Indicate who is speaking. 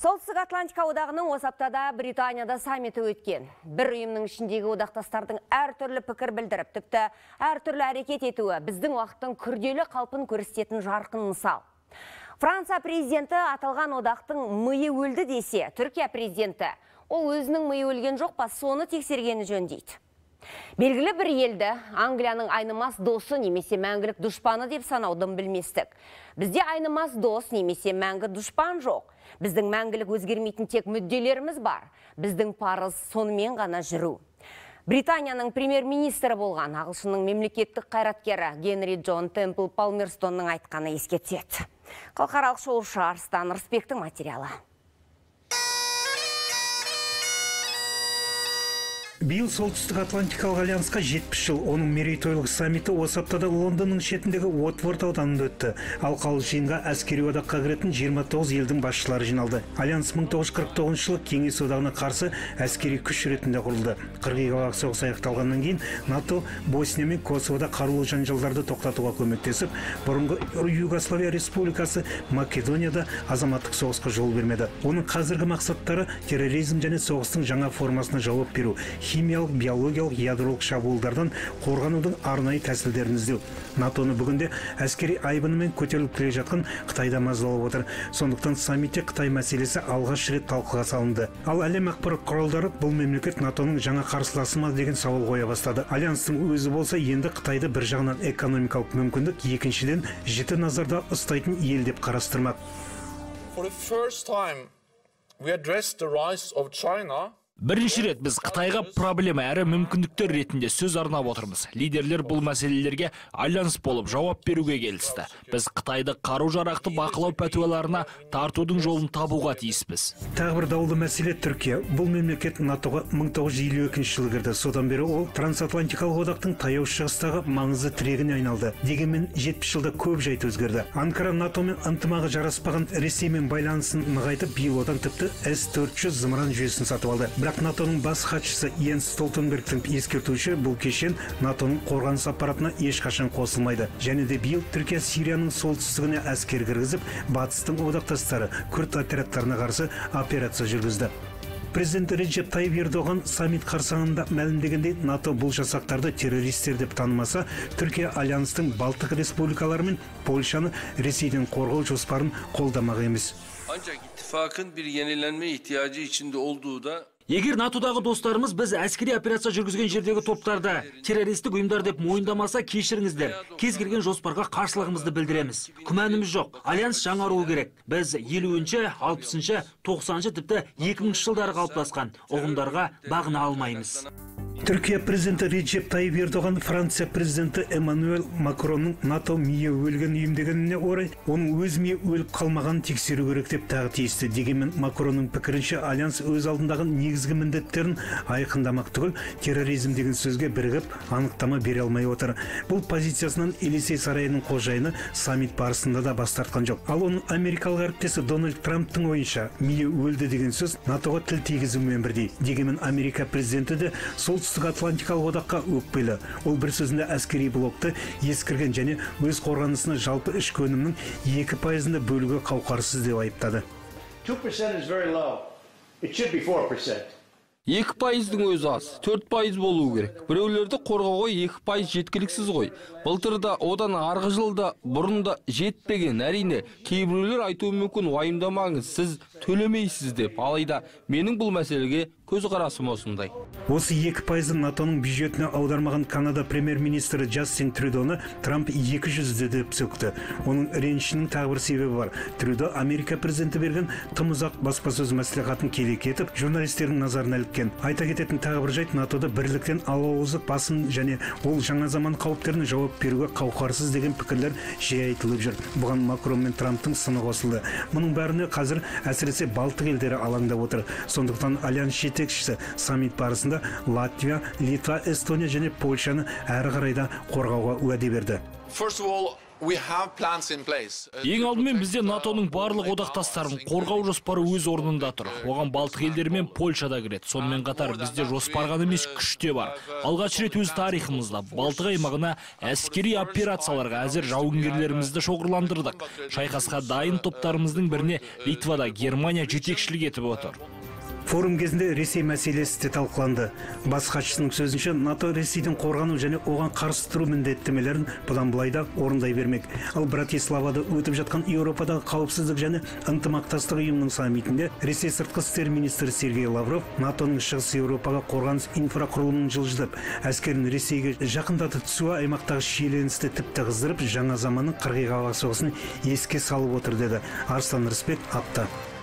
Speaker 1: Солтүстік Атлантика одағының осы аптада Британияда саммиті өткен. Бір ұйымның ішіндегі одақтастардың әртүрлі пікір білдіріп, тіпті әртүрлі әрекет етуі біздің уақыттың күрделі қалпын көрсететін жарқын мысал. Франция президенті аталған одақтың миы өлді десе, Түркия президенті ол өзінің миы өлген жоқ па, соны тексергені жөн дейді. Белгілі бір елді Англияның айнымас досы немесе мәңгілік дұшпаны деп санаудың білместік. Бізде айнымас дос немесе мәңгі дұшпан жоқ. Біздің мәңгілік өзгермейтін тек мүдделеріміз бар. Біздің парыз сонымен ғана жүру. Британияның премьер-министрі болған ағылшынның мемлекеттік қайраткері Генри Джон Темпл Палмерстонның айтқаны еске түседі. Халықаралық шолушы Арыстан Рысбектің материалы.
Speaker 2: Биыл Солтүстік Атлантикалық альянсқа 70 жыл, оның мерейтойлық саммиті осы аптада Лондонның шетіндегі Уотфорд ауданында өтті. Алқалы жиынға әскери одаққа кіретін 29 елдің басшылары жиналды. Альянс 1949 жылы Кеңес одағына қарсы әскери күш ретінде құрылды. 42 соғыс аяқталғаннан кейін НАТО Босния мен Косовода қарулы жанжалдарды тоқтатуға көмектесіп, бұрынғы Югославия республикасы Македонияда азаматтық соғысқа жол бермеді. Оның қазіргі мақсаттары терроризм және соғыстың жаңа формасына жауап беру, химиялық, биологиялық, ядролық шабуылдардан қорғанудың арнайы тәсілдерін іздеу. НАТОны бүгінде әскери айбынымен көтеріліп келе жатқан Қытайда мазалап отыр. Сондықтан саммитте Қытай мәселесі алғаш рет талқыға салынды. Ал әлем ақпарат құралдары бұл мемлекет НАТОның жаңа қарсыласы ма деген сауал қоя бастады. Альянстың өзі болса енді Қытайды бір жағынан экономикалық мүмкіндік, екіншіден жіті назарда ұстайтын ел деп қарастырмақ.
Speaker 3: For the first time, we addressed the rise of China.
Speaker 4: Бірінші рет біз Қытайға проблема әрі мүмкіндіктер ретінде сөз арнап отырмыз. Лидерлер бұл мәселелерге альянс болып жауап беруге келісті. Біз Қытайды қару-жарақты бақылау пәтуаларына тартудың жолын табуға тиіспіз.
Speaker 2: Тағы бір даулы мәселе Түркия. Бұл мемлекет НАТОға 1952 жылы кірді. Содан бері ол трансатлантикалық одақтың таяу шығыстағы маңызды тірегіне айналды. Дегенмен 70 жылда көп жайт өзгерді. Анкара НАТОмен ынтымағы жараспаған Ресеймен байланысын нығайтып, биыл одан тіпті С-400 зымыран жүйесін сатып алды. Бірақ НАТОның бас хатшысы Йенс Столтенбергтің ескертуінше, бұл кешен НАТОның қорғаныс аппаратына ешқашан қосылмайды. Және де биыл Түркия Сирияның солтүстігіне әскер кіргізіп, батыстың одақтастары күрд отрядтарына қарсы операция жүргізді. Президент Реджеп Тайып Ердоған саммит қарсаңында мәлімдегендей, НАТО бұл жасақтарды террористер деп танымаса, Түркия альянстың Балтық республикалары мен Польшаны Ресейден қорғау жоспарын қолдамақ емес.
Speaker 5: Ancak ittifakın bir yenilenme ihtiyacı içinde olduğu da
Speaker 4: Егер НАТОдағы достарымыз біз әскери операция жүргізген жердегі топтарды террористік ұйымдар деп мойындамаса, кешіріңіздер, кез келген жоспарға қарсылығымызды білдіреміз. Күмәніміз жоқ, альянс жаңаруы керек. Біз 50-ші, 60-ші, 90-ші тіпті 2000 жылдары қалыптасқан ұғымдарға бағына алмаймыз.
Speaker 2: Түркия президенті Реджеп Тайып Ердоған Франция президенті Эммануэль Макронның НАТО миы өлген ұйым дегеніне орай, оның өз миы өліп қалмаған тексеру керек деп тағы тиісті. Дегенмен Макронның пікірінше, альянс өз алдындағы негізгі міндеттерін айқындамақ түгіл, терроризм деген сөзге бірігіп анықтама бере алмай отыр. Бұл позициясынан Елисей сарайының қожайыны саммит барысында да бас тартқан жоқ. Ал оның америкалық әріптесі Дональд Трамптың ойынша, миы өлді деген сөз НАТОға тіл тигізумен бірдей. Дегенмен Америка президенті де Солтүстік Атлантикалық одаққа өкпелі. Ол бір сөзінде әскери блокты ескірген және өз қорғанысына жалпы ішкі өнімнің 2%-ны бөлуге қауқарсыз деп айыптады.
Speaker 6: 2% is very low. It should be 4%.
Speaker 5: 2%-дің өзі аз, 4% болуы керек. Біреулерді қорғауға 2% жеткіліксіз ғой. Былтырда одан арғы жылда бұрында жетпеген, әрине, кейбіреулер айтуы мүмкін, уайымдамаңыз, сіз төлемейсіз деп. Алайда менің бұл мәселеге көзқарасым осындай.
Speaker 2: Осы 2%-ны НАТОның бюджетіне аудармаған Канада премьер-министрі Джастин Трюдоны Трамп 200 деп сөкті. Оның ренішінің тағы бір себебі бар. Трюдо Америка президенті берген тым ұзақ баспасөз мәслихатын келек етіп, журналистердің назарына іліккен. Айта кететін тағы бір жайт, НАТОда бірліктен алауыздық басым және ол жаңа заман қауіптеріне жауап беруге қауқарсыз деген пікірлер жиі айтылып жүр. Бұған Макрон мен Трамптың сыны қосылды. Мұның бәріне қазір әсіресе Балтық елдері алаңдап отыр. Сондықтан альянс жетекшісі саммит барысында Латвия, Литва, Эстония және Польшаны әрі қарайда қорғауға уәде берді.
Speaker 3: First of all, We have plans in place.
Speaker 7: Ең алдымен бізде НАТОның барлық одақтастарын қорғау жоспары өз орнында тұр. Оған Балтық елдері мен Польша да кіреді. Сонымен қатар бізде жоспар ғана емес, күш те бар. Алғаш рет өз тарихымызда Балтық аймағына әскери операцияларға әзір жауынгерлерімізді шоғырландырдық. Шайқасқа дайын топтарымыздың біріне Литвада Германия жетекшілік етіп отыр.
Speaker 2: Форум кезінде Ресей мәселесі де талқыланды. Бас хатшысының сөзінше, НАТО Ресейдің қорғану және оған қарсы тұру міндеттемелерін бұдан былай да орындай бермек. Ал Братиславада өтіп жатқан Еуропадағы қауіпсіздік және ынтымақтастық ұйымының саммитінде Ресей сыртқы істер министрі Сергей Лавров НАТОның шығыс Еуропаға қорғаныс инфрақұрылымын жылжытып, әскерін Ресейге жақындатып түсуі аймақтағы шиеленісті тіпті қыздырып, жаңа заманның қырғиқабақ соғысын еске салып отыр деді. Арслан Рысбек, Апта.